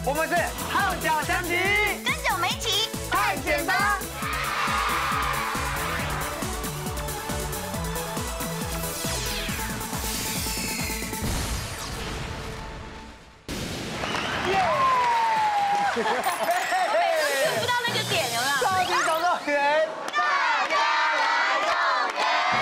我们是号角响起， 跟着我们一起探险吧！ 追不到那个点，有没有？ 超级总动员， 大家来动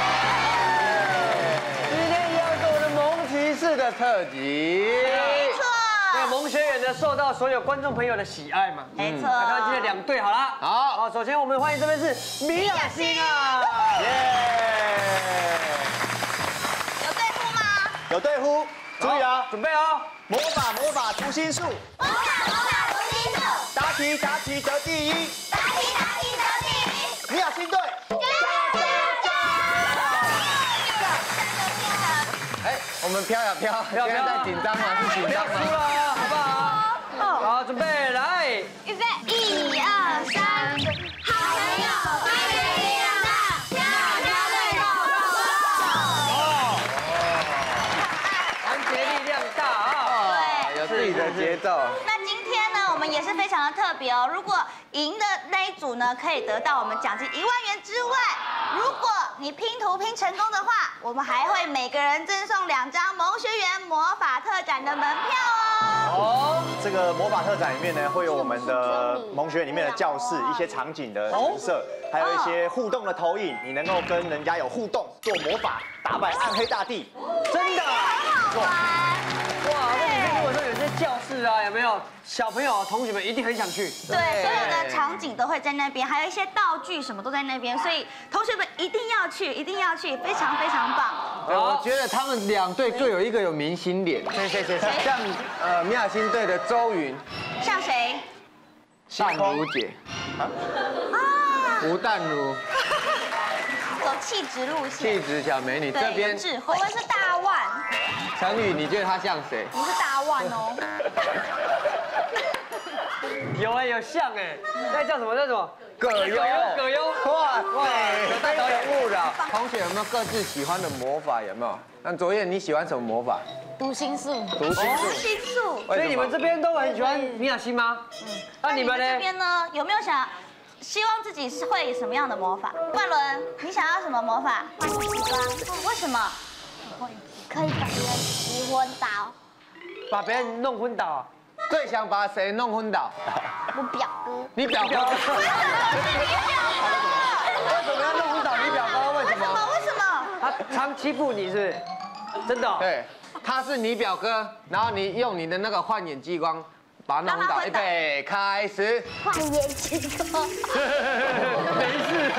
员！ 今天一样是我们萌骑士的特辑。 没错。 那萌学园呢，受到所有观众朋友的喜爱嘛。 没错。 那看今天两队好了。好，首先我们欢迎这边是米雅欣啊， 有队呼吗？ 有队呼，注意啊！ 准备哦。 魔法读心术， 魔法读心术， 答题得第一， 答题得第一。 米雅欣队，加油！ 哎，我们飘呀飘，现在在紧张吗？是紧张不要输吗？ 了，好不好？好，准备来。 预备，1、2、3，好朋友，团结力量大，跳跳队团结力量大啊！ 对。 有自己的节奏。 那今天呢，我们也是非常的特别哦。如果赢的那一组呢，可以得到我们奖金1万元之外，如果你拼图拼成功的话，我们还会每个人赠送2张萌学园魔法特展的门票哦。 这个魔法特展里面呢，会有我们的萌学园里面的教室、一些场景的陈设，还有一些互动的投影，你能够跟人家有互动，做魔法，打败暗黑大帝。 真的。 好玩。 哇，那里面如果说有些教室啊，有没有小朋友、同学们一定很想去。 对，所有的场景都会在那边，还有一些道具什么都在那边，所以同学们一定要去，一定要去，非常非常棒。 我觉得他们两队各有一个有明星脸， 谁？ 像米雅欣队的周云、 像谁？ 淡如姐、吴淡如， 走气质路线。 气质小美女。 对， 这边有智慧。我们是大腕， 陈宇，你觉得她像谁？ 你是大腕哦。 有像哎，那叫什么？ 葛优。哇对， 有大导演误扰。同学有没有各自喜欢的魔法？有没有？那卓燕你喜欢什么魔法？ 读心术， 读心术。 心术。 所以你们这边都很喜欢米雅欣吗？那你们这呢？ 边呢，有没有希望自己是会什么样的魔法？冠伦，你想要什么魔法？ 换极光， 为什么？ 可以把别人击昏倒。 把别人弄昏倒。 最想把谁弄昏倒？ 我表哥， 你表哥。为什么要弄昏倒你表哥？为什么？ 为什么？ 他常欺负你是不是？真的？ 对，他是你表哥，然后你用你的那个幻眼激光把他弄昏倒。预备，开始。 换眼睛光。 没事。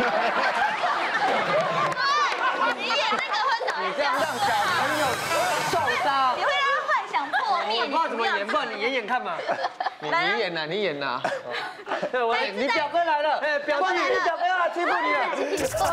你演那个会导你这样让小朋友受伤。 你会让他幻想破灭。 我不知道怎么演，不然你演看嘛。 你演呐，你演呐。 对，你表哥来了，哎，表哥，你表哥要来欺负你了。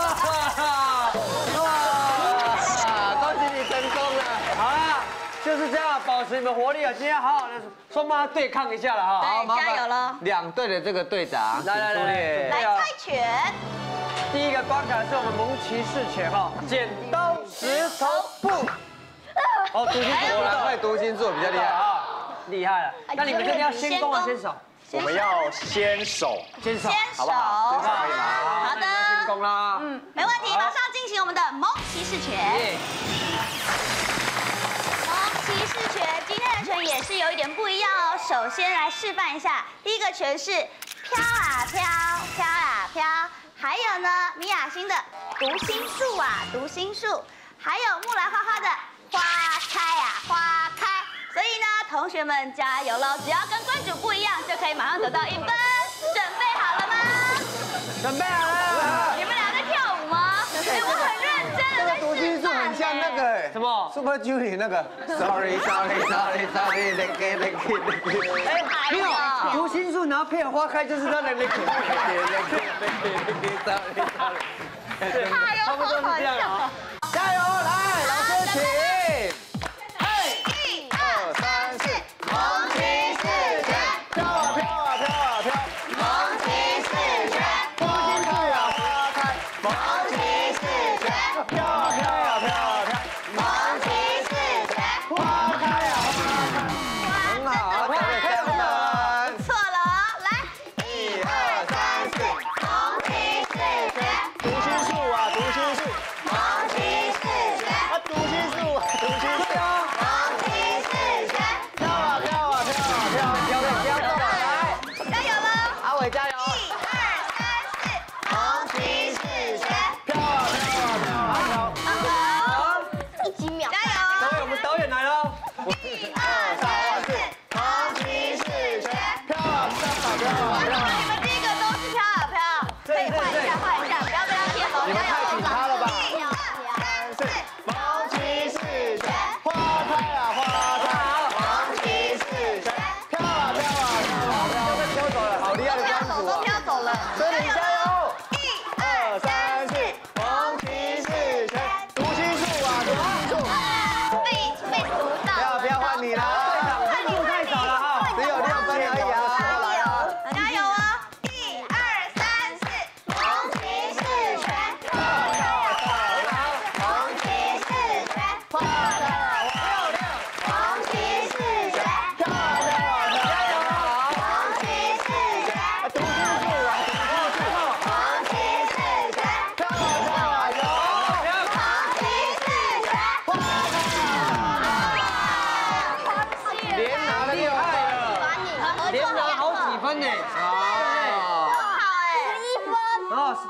哇！恭喜你成功了。 好啦，就是这样，保持你们活力啊！今天好好的双方对抗一下了哈。 对，加油了。 两队的这个队长， 来， 来猜拳。 第一个关卡是我们萌骑士拳哈，剪刀石头布。哦，读心术， 果然会读心术比较厉害啊， 厉害了。那你们这边要先攻啊，先守？ 我们要先守， 好不好？ 可以吗？ 好的。 先攻啦。 没问题，马上进行我们的萌骑士拳。萌骑士拳今天的拳也是有一点不一样哦。首先来示范一下，第一个拳是飘啊飘，飘啊飘。还有呢，米雅欣的读心术啊，读心术，还有木兰花花的花开啊，花开。所以呢，同学们加油喽！只要跟关主不一样，就可以马上得到1分。准备好了吗？ 准备好了。 你们俩在跳舞吗？哎，我很认真的在读心术很像那个什么 Super Junior 那个 Sorry， 哎，没有读心术，然后配合花开，就是他的那个。差不多是这样啊。 加油，来，老师请。 1、2、3、4，萌骑士拳， 飘啊飘啊飘啊飘， 萌骑士拳， 花开啊花开， 萌骑士拳， 飘啊飘啊飘啊飘， 萌骑士拳， 花开啊花开， 很好，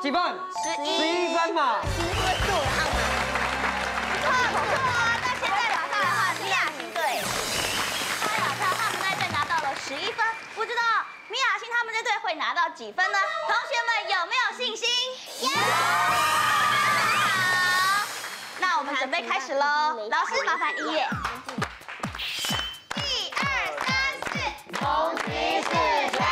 几分？11分嘛。 其实会是我的号码。 不错不错哦。那现在马上的话，米雅星队，他们那队拿到了11分，不知道米雅星他们这队会拿到几分呢？同学们有没有信心？有。好，那我们准备开始喽。老师麻烦音乐。1、2、3、4，红旗四拳。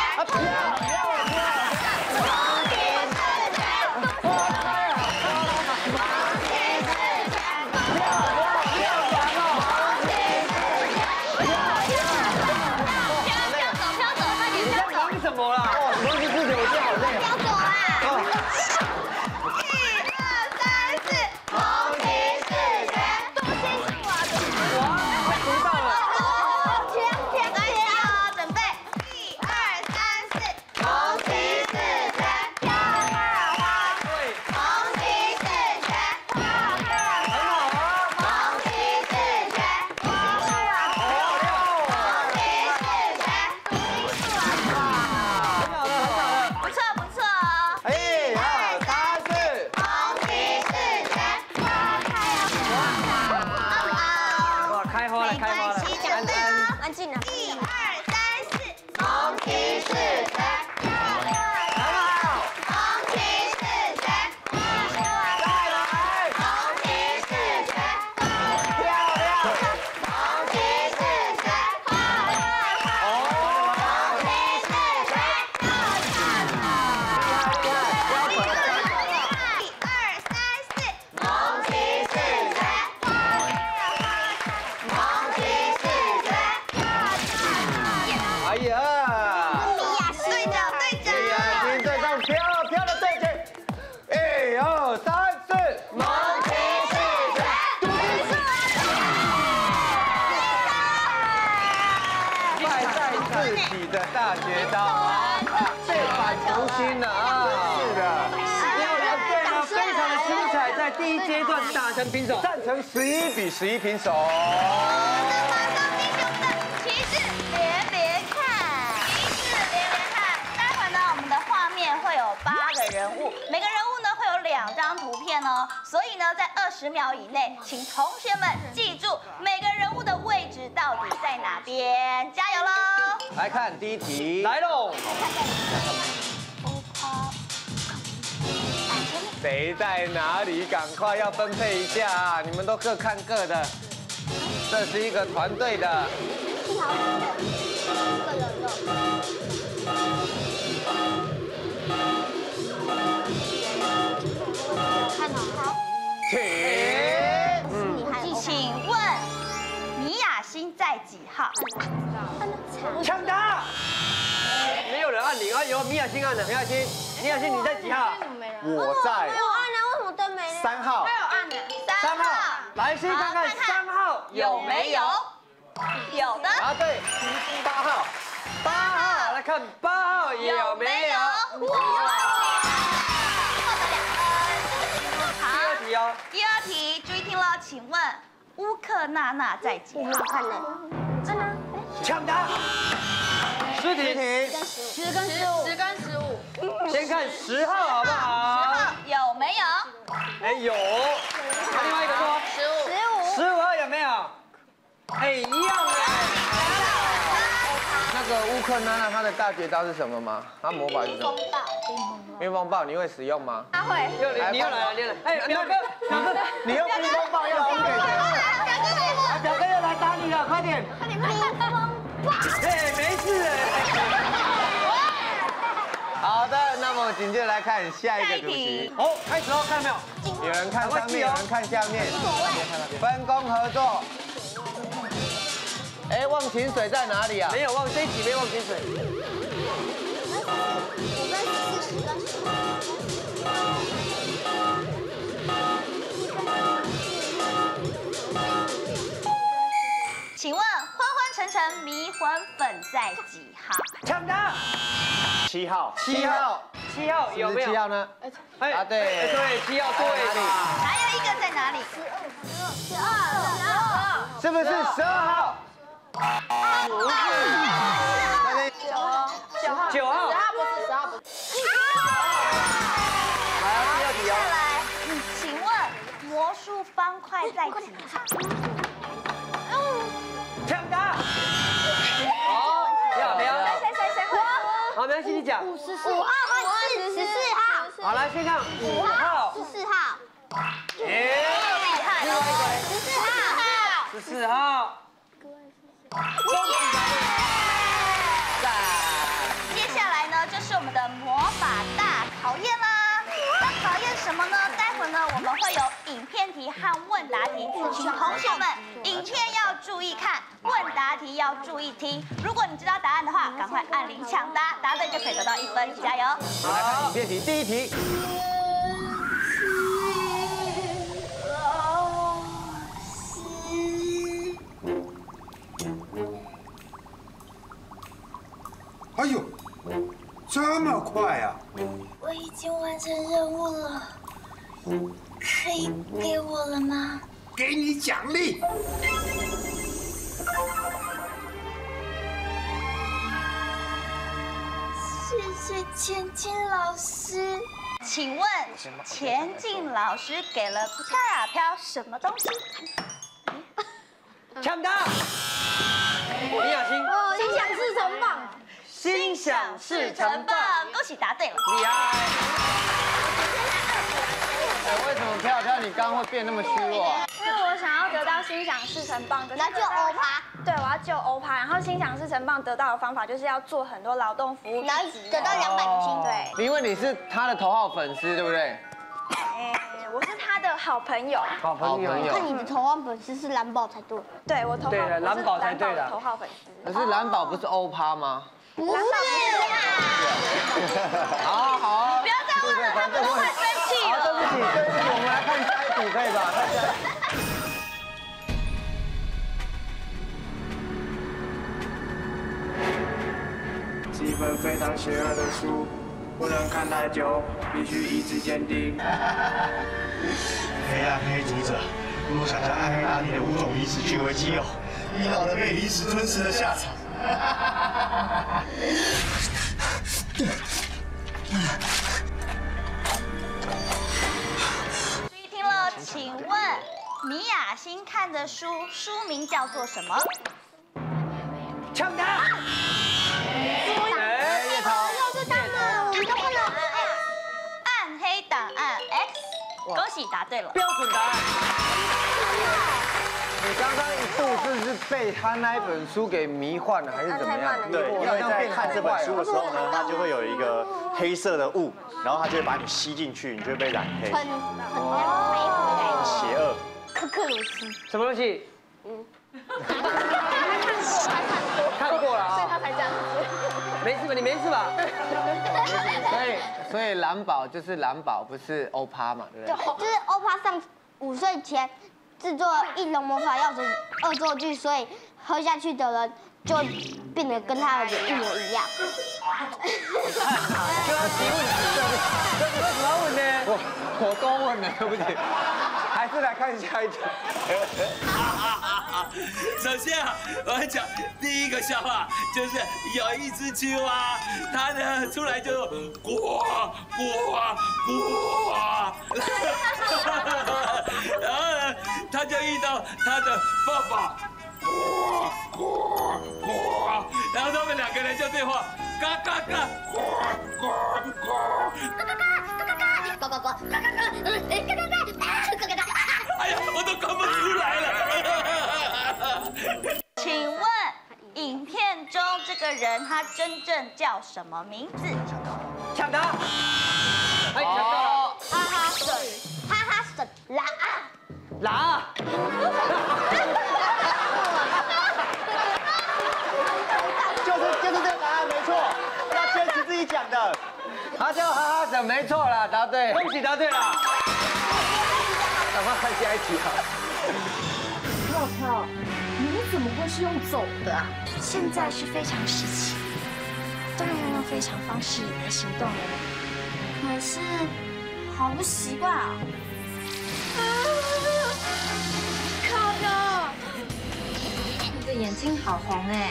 大绝招，背反求新了啊！ 是的， 两队呢非常的精彩，在第1阶段打成平手， 战成11比11平手。 马上弟兄们，旗帜连连看，旗帜连连看。待会呢，我们的画面会有8个人物，每个人物呢会有2张图片哦。所以呢，在20秒以内，请同学们记住每个人物的位置到底在哪边，加油喽！ 来看第1题， 来喽！ 谁在哪里？赶快要分配一下啊！你们都各看各的，这是一个团队的。 请问米雅星在几号？ 抢答！没有人按铃啊，有米雅星按的。米雅星你在几号？ 我在我按了，为什么灯没亮 3号。 3号。来，先看看3号有没有？ 有的。 答对，8号。 8号，来看8号有没有？ 好， 第2题哦。 第2题，注意听了，请问乌克娜娜在几号？ 看了， 抢答。10题。 10跟15，10跟15。 先看10号好不好？ 10号有没有？ 哎有。另外一个说15号有没有？哎一样哎。 那个乌克娜娜她的大绝招是什么吗？她魔法是什么？冰风暴，你会使用吗？ 他会。 你又来了，哎，表哥， 你用冰风暴要输给谁？ 表哥又来打你了，快点！ 冰风暴。 哎，没事哎。 好的，那么紧接着来看下一个主题。 哦，开始喽，看到没有？ 有人看上面，有人看下面，分工合作。哎，忘情水在哪里啊？ 没有忘，这一题没忘清水。 请问昏昏沉沉迷魂粉在几号？ 抢答。 7号。 7号 7号有没有 ？7号呢？ 哎啊对对7号对嘛？ 还有一个在哪里？ 是不是12号？ 9号。 不是10号不是。 来快在即。 抢答。好，漂亮。 谁会？ 好，没关系，你讲。 5号和14号。 好，来先看5号。 14号。 耶， 厉害了 14号。 接下来呢，就是我们的魔法大考验啦。那考验什么呢？待会呢，我们会有影片题和问答题，请同学们影片要注意看，问答题要注意听。如果你知道答案的话，赶快按铃抢答，答对就可以得到1分，加油！ 好，来看影片题，第一题。 哎呦，这么快啊！ 我已经完成任务了，可以给我了吗？ 给你奖励。 谢谢前进老师。 请问前进老师给了飘啊飘什么东西？ 抢答。李雅欣。 心想事成棒。 心想事成棒， 恭喜答对了。 厉害。 为什么飘飘你刚刚会变那么虚弱？ 因为我想要得到心想事成棒， 然后就欧趴， 对，我要救欧趴。然后心想事成棒得到的方法就是要做很多劳动服务， 然后得到200的薪。 对， 因为你是他的头号粉丝，对不对？ 我是他的好朋友。 好朋友。 看你的头号粉丝是蓝宝才对。 对我头号， 对了蓝宝才对的我是蓝宝的头号粉丝。 可是蓝宝不是欧趴吗？ 不是啦。 好好， 不要再问了，他们都会生气好，对了。 不起，我们来看下一题，可以吧？看下一题。 是一本非常邪恶的书，不能看太久，必须意志坚定。 黑暗黑族者，不如想象暗黑大地的5种离子据为己有，你老的被离子吞噬的下场。 注意听了，请问米雅欣看的书名叫做什么？ 抢答。 叶桃，又是他们，我们都看了。 暗黑档案 X， 恭喜答对了。 标准答案。 你刚刚一度是被他那一本书给迷幻了，还是怎么样？ 对，因为在看这本书的时候呢，它就会有一个黑色的雾，然后它就会把你吸进去，你就会被染黑， 很邪恶。 可克鲁斯。 什么东西？看过了啊。 所以他才这样子。 没事吧？你没事吧？ 所以蓝宝就是蓝宝，不是欧趴嘛，对不对？ 就是欧帕上5岁前制作翼龙魔法药水恶作剧，所以喝下去的人就变得跟他的脸一模一样。 就要提问题，这为什么要问呢？ 我多问了，对不起。 还是来看下一题。 首先啊，我要讲第一个笑话，就是有一只青蛙，它呢出来就呱呱呱，然后呢，它就遇到它的爸爸，呱呱呱，然后他们2个人就对话，嘎嘎嘎，呱呱呱， 呱呱呱，嘎嘎嘎，嘎嘎嘎， 哎呀，我都搞不出来了。 请问影片中这个人他真正叫什么名字？ 抢答。哎，抢到了。 哈哈神，哈哈神， 哪？ 就是这个答案没错，要坚持自己讲的。 他叫哈哈神，没错啦，答对。 恭喜答对了。 赶快看下一题啊！ 跳跳，你怎么会是用走的啊？ 现在是非常时期，当然要用非常方式来行动了。 可是好不习惯啊！ 靠哟！ 你的眼睛好红哎，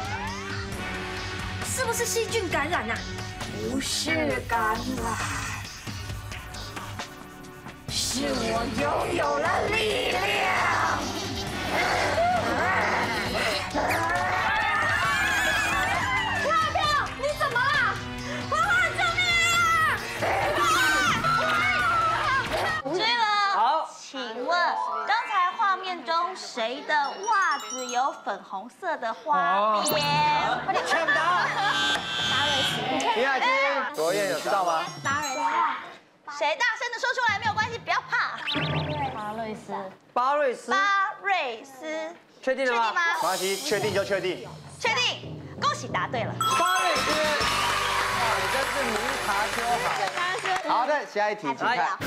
是不是细菌感染啊？ 不是感染，是是我拥有了力量。飘飘，你怎么了？花花，救命啊！ 追了。 好， 请问刚才画面中谁的袜子有粉红色的花边？ 抢答。 米雅君，卓燕有知道吗？ 谁大声的说出来没有关系，不要怕。 巴瑞斯。 巴瑞斯， 确定了吗？ 确定吗？ 没关系，确定就确定。 确定，恭喜答对了。 巴瑞斯。 哇，你真是明察秋毫。好的，下一题，请看。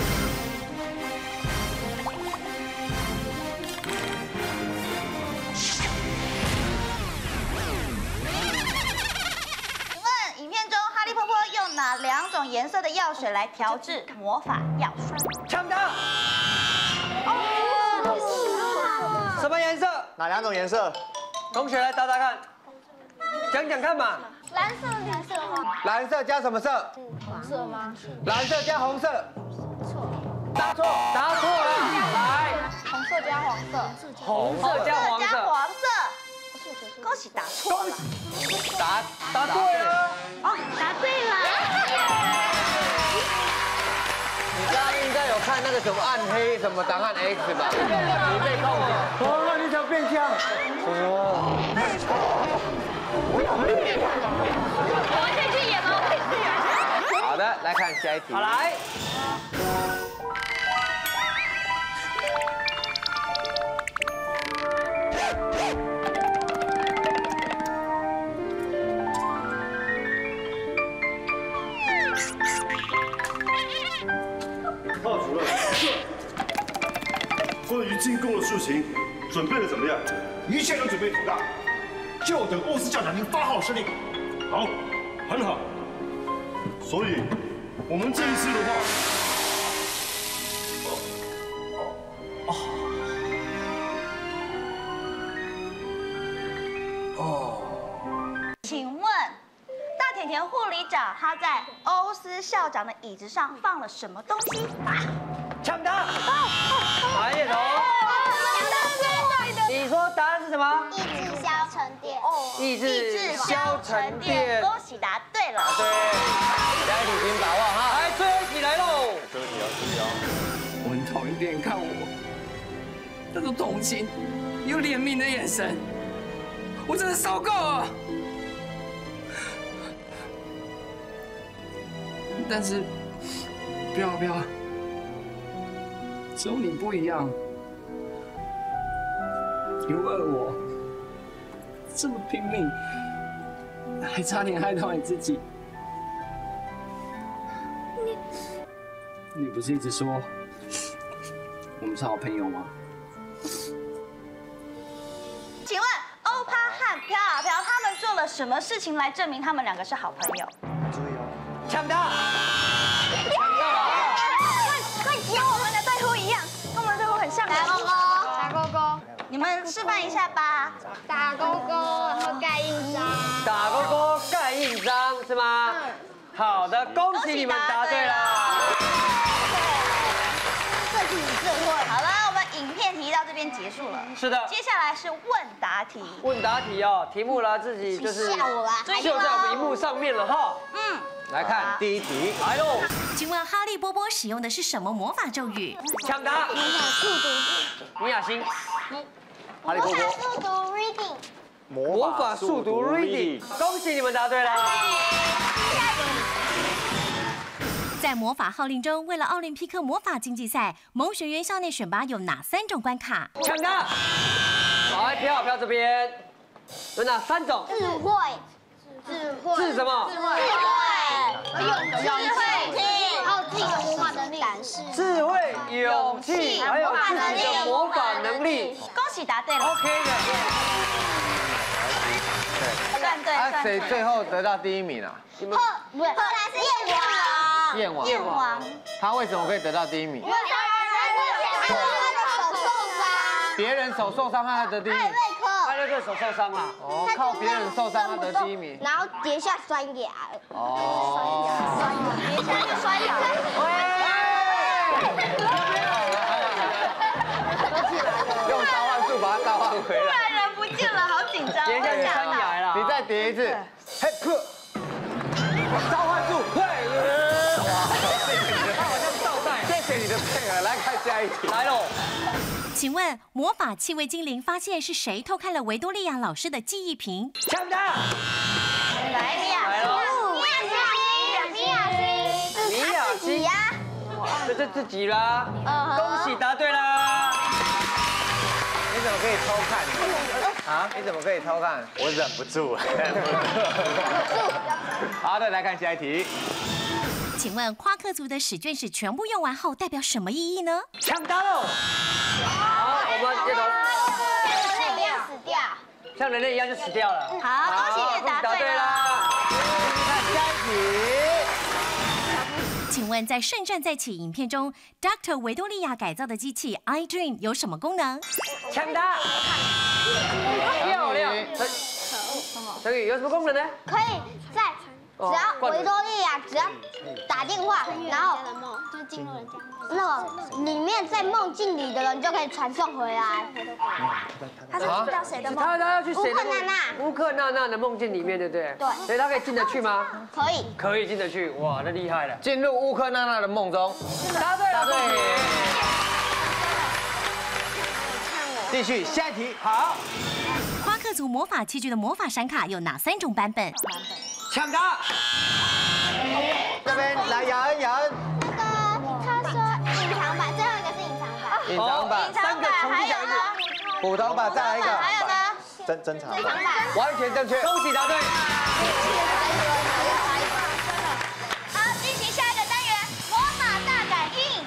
影片中，哈利波特用哪2种颜色的药水来调制魔法药水？ 抢答。什么颜色？ 哪2种颜色？ 同学来答答看，讲讲看嘛。 蓝色、绿色吗？ 蓝色加什么色？ 红色吗？ 蓝色加红色。 答错，答错了。来， 红色加黄色。 红色加黄色。 恭喜答错了。 答对了。 哦，答对了。 你刚刚应该有看那个什么暗黑什么档案 X 吧？你被控制。 哦，你想变强？ 我们可以去演吗？我可以去演。 好的，来看下一题。 好来。 鲍主任，关于进攻的事情，准备的怎么样？ 一切都准备妥当，就等欧斯教长您发号施令。 好，很好。所以，我们这一次的话， 请问，大甜甜护理长他在欧斯校长的椅子上放了什么东西？ 抢答。白叶童。你说答案是什么？ 抑制消沉淀。 抑制消沉淀。 恭喜答对了。 对。 下一题请把握哈。 来，最后一题来喽。 最后一题哦，注意哦。 我很讨厌别人看我那种同情又怜悯的眼神，我真的受够了。但是，飘飘，只有你不一样，你为了我这么拼命，还差点害到你自己。你不是一直说我们是好朋友吗？ 请问欧趴和飘啊飘他们做了什么事情来证明他们2个是好朋友？ 注意哦。 抢答。 快跟我们的队伍一样，跟我们的队伍很像。 打勾勾，打勾勾， 你们示范一下吧。 打勾勾，然后盖印章。 打勾勾盖印章是吗？好的，恭喜你们答对了。 这题你最会。 好了，我们影片题到这边结束了。 是的。 接下来是问答题。 问答题哦，题目呢自己就是吓我啦就在我们荧幕上面了哈。 来看第一题， 来喽。 请问哈利波波使用的是什么魔法咒语？ 抢答。米雅欣。 哈利波波。 速读 reading。 魔法速读 reading， 恭喜你们答对了。 在魔法号令中，为了奥林匹克魔法竞技赛，萌学园校内选拔有哪3种关卡？ 抢答。来，飘飘这边有哪3种？ 智慧。 智什么？ 智慧，还有自己的魔法能力。 智慧、勇气，还有自己的魔法能力。 恭喜答对了。 OK 的。 算对。 啊，谁最后得到第1名啊？ 不是，后来是燕王。 燕王。他为什么可以得到第1名？ 因为他手受伤。 别人手受伤，他得第1名。 艾瑞克手受伤了。 哦，靠别人受伤，他得第1名。 然后跌下摔牙。 哦。 跌下就摔牙。 用召唤术把它召唤回突来。 然人不见了，好紧张， 跌下去山崖了。 你再叠一次，嘿克，召唤术，对，哇， 好像倒带。 谢谢你的配合，来看下一题， 来喽。 请问魔法气味精灵发现是谁偷看了维多利亚老师的记忆瓶？ 抢答！ 来，米娅， 来喽！ 米娅自己呀， 这是自己啦。恭喜答对啦！ 你怎么可以偷看？啊？你怎么可以偷看？ 我忍不住。 好的，来看下一题。 请问夸克族的试卷纸全部用完后代表什么意义呢？ 抢答喽！好，我们接头。 人类一样死掉。 像人类一样就死掉了。 好，恭喜你答对了。 看下一题。 请问在《圣战再起》影片中 ，Dr. 维多利亚改造的机器 iDream 有什么功能？ 抢答。漂亮。小雨有什么功能呢？ 可以在只要维多利亚只要打电话，然后就进入人家那个里面在梦境里的人就可以传送回来。 他是知道谁的梦？ 他要去谁的乌克娜娜？ 乌克娜娜的梦境里面，对不对？ 对。 所以他可以进得去吗？ 可以。 可以进得去，哇，那厉害了。 进入乌克娜娜的梦中， 答对了，对。 继续下一题。 好， 夸克族魔法器具的魔法闪卡有哪3种版本？ 抢答。 这边来，雅恩，雅恩。 他说隐藏版，最后一个是隐藏版。 隐藏版 ，3个重新讲一次。 普通版，再来一个。 还有呢？ 珍藏版。 完全正确。 恭喜答对。 好，进行下一个单元，魔法大感应。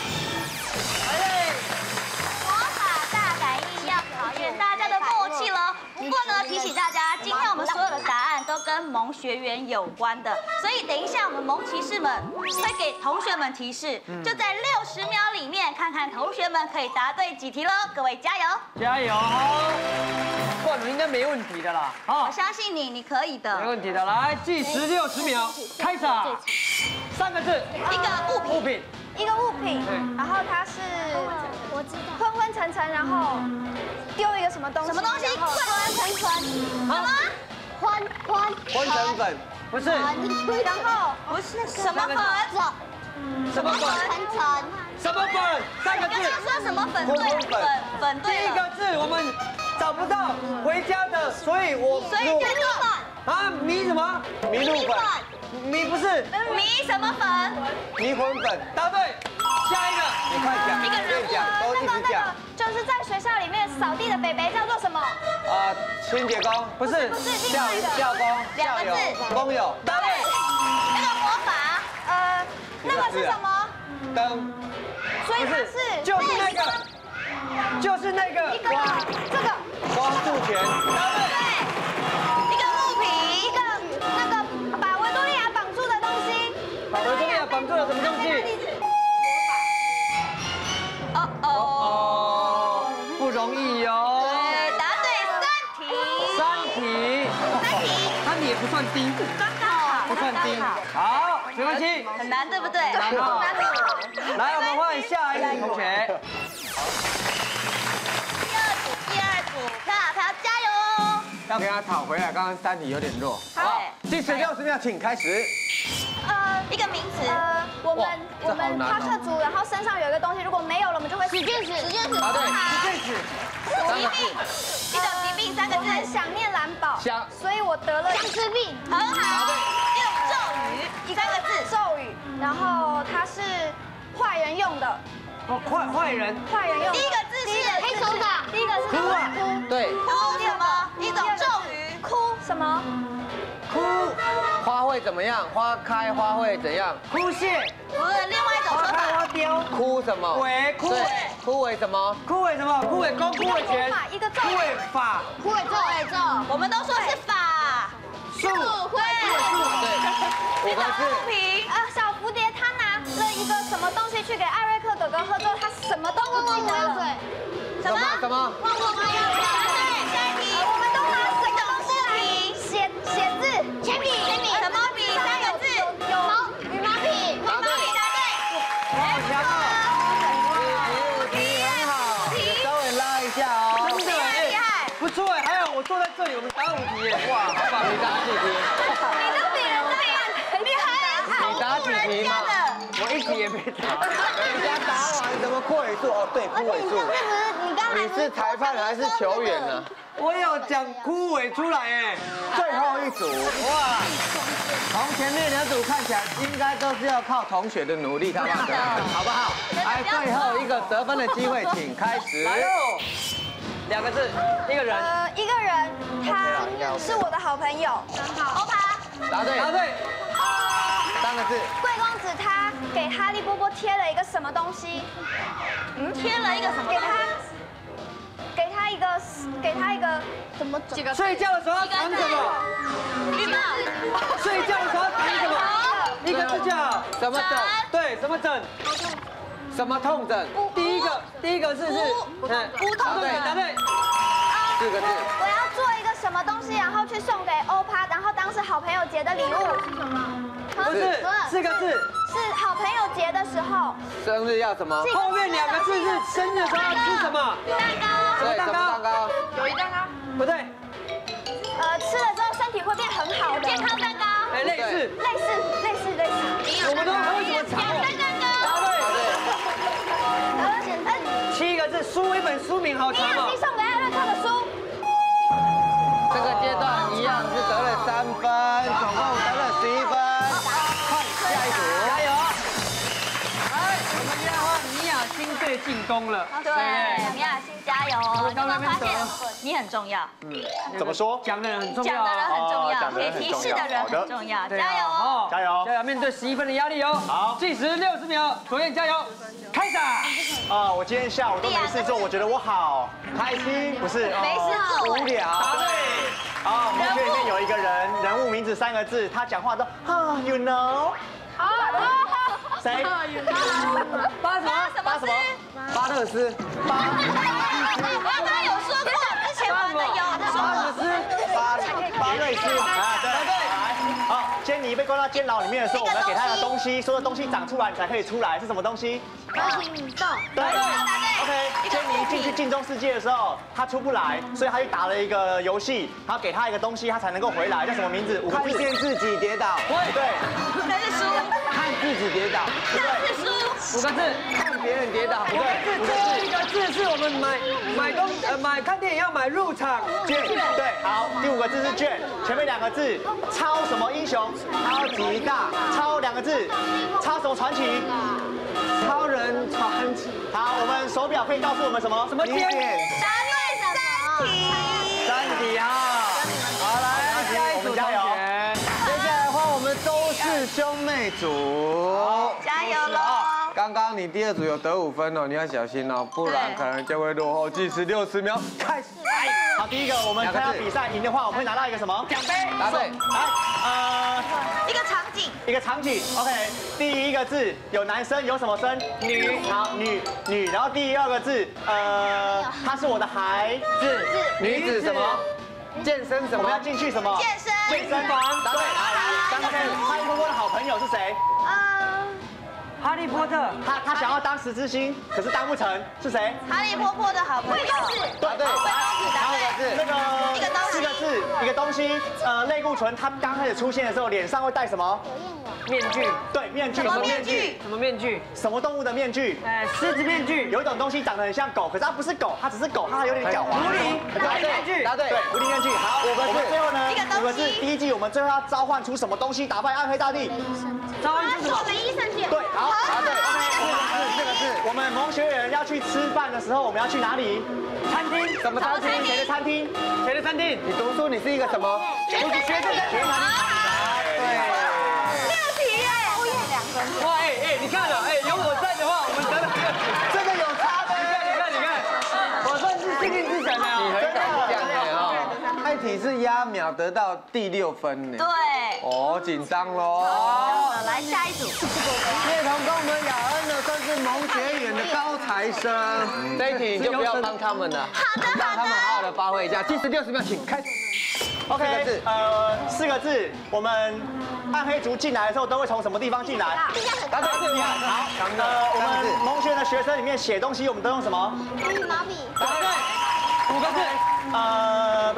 魔法大感应要考验大家的默契了。不过呢，提醒大家，今天我们所有的答案都跟萌学园有关的，所以等一下我们萌骑士们会给同学们提示，就在60秒里面，看看同学们可以答对几题喽。各位加油！ 加油！好，冠伦应该没问题的啦。好我，相信你，你可以的。 没问题的。来，计时60秒，开始。3个字， 一个物品， 物品， 一个物品，然后它是我知道。 昏昏沉沉，然后丢一个什么东西？ 什么东西？ 然后混混沉沉，什么？ 昏沉粉， 不是， 然后不是什么粉？ 什么粉？什么粉？3个刚刚字。 说什么粉？对了，粉第一对了。 个字我们找不到，回家的，所以我所以叫做啊迷什么？ 麋鹿粉， 迷不是迷什么粉？ 迷魂粉。 答对。下一个， 你快讲， 一个人物讲，都一直讲。 就是在学校里面扫地的北北叫做什么？ 清洁工不是校工、校友、工友。 答对。那个魔法， 那个是什么？ 灯， 所以它是就是那个，就是那个。 一个这个光速拳。 答对。 一个物品， 一个那个把维多利亚绑住的东西。 把维多利亚绑住了什么东西？不容易哟。 对，答对3题。 3题，3题也不算低， 刚刚好， 不算低。好，没关系。 很难，对不对？ 难哦。来，我们换下一位同学。 第二组，漂漂加油！ 要给他讨回来，刚刚3题有点弱。 好， 计时60秒，请开始。 一个名词， 我们夸克族，然后身上有一个东西，如果没有了，我们就会实践史。 答对。 疾病，一种疾病3个我很字， 想念蓝宝，所以我得了僵尸病。 很好。一种咒语，3个字， 咒语，然后它是坏人用的， 坏人。 坏人用的。 第一个字是黑手掌。 第一个是哭啊。 对。 哭什么？一种咒语， 哭什么？ 哭。 花会怎么样？花开花会怎样？ 枯谢。 不是另外一种花说法。 开花凋。 枯什么？ 萎枯对萎。 枯萎什么？ 枯萎什么？枯萎功，枯萎权。 一个咒枯萎法。 枯萎咒。 我们都说是法。 树。 会。 对。5个字。 物品。 小蝴蝶它拿了一个什么东西去给艾瑞克哥哥喝之后，他什么都不记得了。 什么？ 什么？ 忘过吗？答对，下一题。 我们都拿什么东西来写字？ 铅笔，什么笔？3个字。 羽毛笔。 答对。 好强啊！ 一下哦。 真的厉害，不错哎，还有我坐在这里，我们答5题耶，哇，好棒！ 你答几题？ 你都比人家慢，你还你答几题嘛？ 我1题也没答。 人家答完怎么คู่尾数？哦，对，คู่尾数。你是裁判还是球员呢？ 我有讲枯尾出来哎， 最后一组哇，从前面2组看起来应该都是要靠同学的努力，看看好不好？来，最后一个得分的机会，请开始。 来喽，2个字，1个人。 一个人，他是我的好朋友。 欧巴， 答对， 答对。 3个字。 贵公子他给哈利波波贴了一个什么东西？ 贴了一个什么？ 给他一个怎么几个？ 睡觉的时候要藏什么？ 浴帽。 睡觉的时候要藏什么？1个字叫什么枕？ 对，什么枕？ 什么痛枕？ 第一个字是无痛对，答对。 4个字。 我要做一个什么东西，然后去送给欧趴，然后当是好朋友节的礼物。 不是4个字， 是好朋友节的时候。 生日要什么？ 后面2个字是生日的时候要吃什么？ 蛋糕。 对，什么蛋糕？ 友谊蛋糕。 不对。 吃了之后身体会变很好的健康蛋糕。 哎，类似。我们都喝什么茶？ 养生蛋糕。 答对。7个字，书一本书名好长哦。 送给艾瑞克的书。 这个阶段一样是得了3分，总共得了11分。快，下一组， 加油！来，我们要换米雅星队进攻了。 对，米雅星加油哦！你有没有发现你很重要？ 怎么说？ 讲的人很重要， 讲的人很重要， 给提示的人很重要，加油哦！ 加油！ 加油！面对11分的压力哦。好，计时60秒，左燕加油，开打！ 我今天下午都没事做，我觉得我好开心，不是？ 没事做， 无聊。 答对。 啊，同学里面有一个人物名字3个字，他讲话都you know。谁？ 巴什么？ 巴特斯。 刚刚有说过，之前玩的有巴瑞斯。对。好，今天你被关到监牢里面的时候，我们要给他一个东西，说的东西长出来，你才可以出来，是什么东西？ 高频宇宙。 对。OK， 今天你进去镜中世界的时候，他出不来，所以他去打了一个游戏，然后给他一个东西，他才能够回来，叫什么名字？ 看见自己跌倒。 对。 那是书。 看自己跌倒。 那是书。 5个字， 看别人跌倒。 5个字，最后1个字是我们买看电影要买入场券。对，好，第5个字是券，前面2个字超什么英雄？ 超级大。 超2个字，超什么传奇？ 超人传奇。 好，我们手表可以告诉我们什么？ 什么天？ 答对 3题哈。好，来，下一组加油。 接下来换我们周氏兄妹组。 加油喽！ 刚刚你第2组有得5分哦，你要小心哦，不然可能就会落后。计时60秒，开始。 好，第一个我们参加比赛赢的话，我们会拿到一个什么奖杯？ 答对。 来， 一个场景。 一个场景。OK， 第1个字有男生，有什么生？女。好，女。然后第2个字，他是我的孩子。 女子什么？健身什么？ 我们要进去什么？ 健身房。对，好来，3个字，哈利波波的好朋友是谁？ 哈利波特， 他想要当10之星，可是当不成，是谁？ 哈利波波的好朋友。 对， 贵公子答对。 那个4个字，一个东西，类固醇，它刚开始出现的时候，脸上会戴什么？ 面具。 对，面具。 什么面具？ 什么面具？ 什么动物的面具？ 狮子面具。 有一种东西长得很像狗，可是它不是狗，它只是狗，它有点狡猾。 狐狸。 答对。 面具。 答对。狐狸面具。好，5个字。我们最后呢 ，5 个字，第1季我们最后要召唤出什么东西打败暗黑大帝？ 召唤出什么？ 我们医生姐。 对，好，答对。 4个字。 我们萌学园要去吃饭的时候，我们要去哪里？ 餐厅。 什么餐厅？谁的餐厅？ 谁的餐厅？ 你读书，你是一个什么？ 我是学生的学堂。 6题耶！我也2分。 哇，你看了，有我在的话，我们得了这个有差的。 你看，我算是幸运之神了。 你很敢讲哦。艾体是压秒得到第6分呢。 对。 哦，紧张喽。 来下一组。 叶童跟我们雅恩呢，算是萌学园的高材生。这一题你就不要帮他们了，让他们好好的发挥一下。计时60秒，请开始。 OK， 4个字 ，4个字。我们暗黑族进来的时候都会从什么地方进来？ 答对，好， 我们萌学园的学生里面写东西，我们都用什么？ 毛笔。 答对。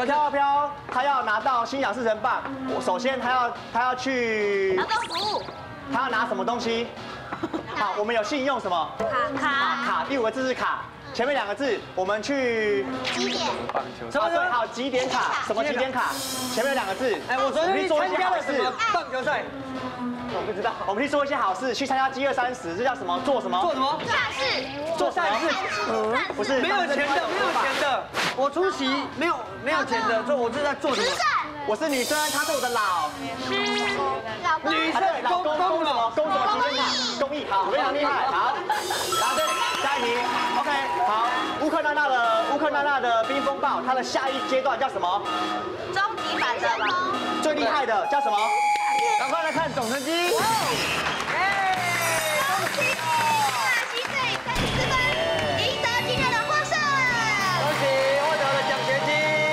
飘啊飘，他要拿到心想事成棒。首先他要去劳动服务， 他要拿什么东西？好，我们有信用什么？卡。第5个字是卡。前面2个字，我们去几点？ 棒球。对，好，几点卡？什么几点卡？前面2个字。 哎，我昨天去参加了什么棒球赛？ 我不知道。我们去做一些好事，去参加饥饿30，这叫什么？做什么？ 做什么？ 善事。 做善事。不是。 没有钱的，没有钱的。我出席没有钱的，所以我是在做什么？ 我是女生，她是我的老师。 女生公什么？公什么？几点卡？公益，好，非常厉害，好，答对。下一题 ，OK， 好。乌克兰娜的冰风暴，它的下一阶段叫什么？ 终极版的吧。 最厉害的叫什么？ 赶快来看总成绩。 恭喜马西队34分，赢得今天的获胜。 恭喜获得了奖学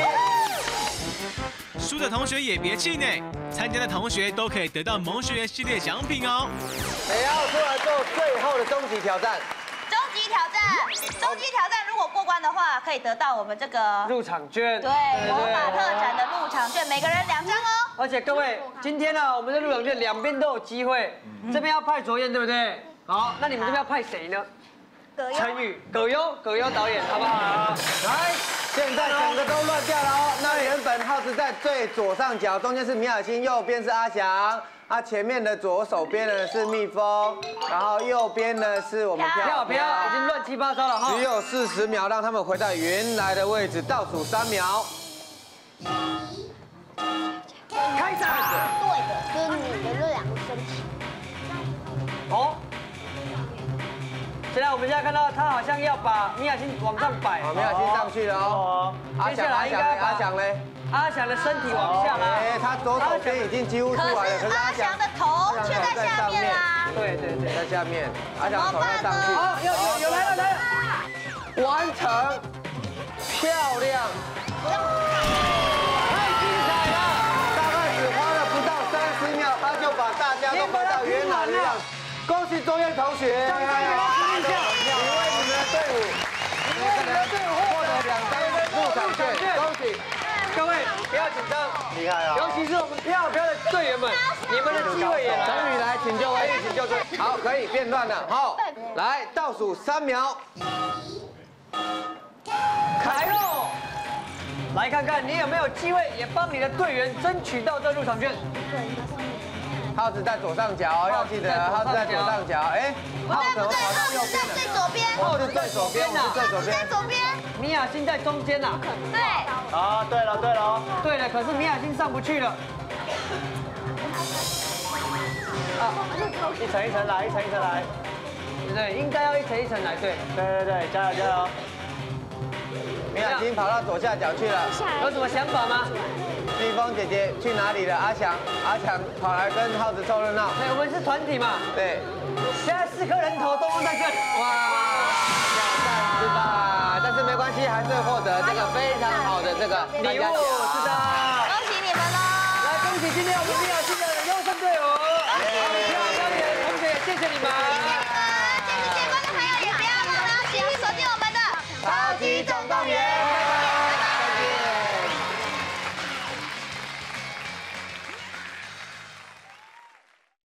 金。 输的同学也别气馁，参加的同学都可以得到萌学园系列奖品哦。 谁要出来做最后的终极挑战？ 终极挑战，如果过关的话，可以得到我们这个入场券。 对，魔法特展的入场券，每个人2张哦。 而且各位，今天呢，我们的入场券两边都有机会，这边要派卓彦，对不对？好，那你们这边要派谁呢？陈宇、葛优导演，好不好？ 来，现在2个都乱掉了哦。那原本浩子在最左上角，中间是米雅欣，右边是阿翔。前面的左手边呢是蜜蜂，然后右边呢是我们飘飘， 已经乱七八糟了哈。 只有40秒，让他们回到原来的位置，倒数3秒。 开始。 对的，就是你的这2个身体。 哦。现在我们现在看到他好像要把米雅欣往上摆。 米雅欣上去了哦。 接下来应该阿翔嘞？ 阿翔的身体往下拉， 他左手边已经几乎出来了， 可是阿翔的头却在下面啦。 对， 在下面，阿翔头要上去。 好，有来了， 完成，漂亮， 太精彩了！ 大概只花了不到30秒，他就把大家都回到原来的样子。恭喜卓彦同学， 掌声给他鼓励一下！ 你为你们的队伍获得2张入场券，恭喜！ 各位不要紧张， 厉害啊！ 尤其是我们飘飘的队员们，你们的机会也来。 陈宇来，请就位，请就队。好，可以变乱了。好，来倒数3秒， 开喽！来看看你有没有机会，也帮你的队员争取到这入场券。 浩子在左上角，要记得浩子在左上角。哎，浩子跑到右边了。 最左边。 浩子最左边，我是最左边。 在左边。 米雅欣在中间呐。 对。 啊，对了， 可是米雅欣上不去了。 一层一层来， 对，应该要一层一层来，对， 加油！ 米雅欣跑到左下角去了， 有什么想法吗？ 蜜蜂姐姐去哪里了？阿翔跑来跟浩子凑热闹。 对，我们是团体嘛。 对。 现在4颗人头都用在这里。 哇，挑战失败，但是没关系，还是会获得这个非常好的这个礼物，是的。 恭喜你们喽！ 来，恭喜今天我们米雅欣的优胜队伍，漂亮的同学，谢谢你们。 谢谢观众朋友，也不要忘了继续锁定我们的超级周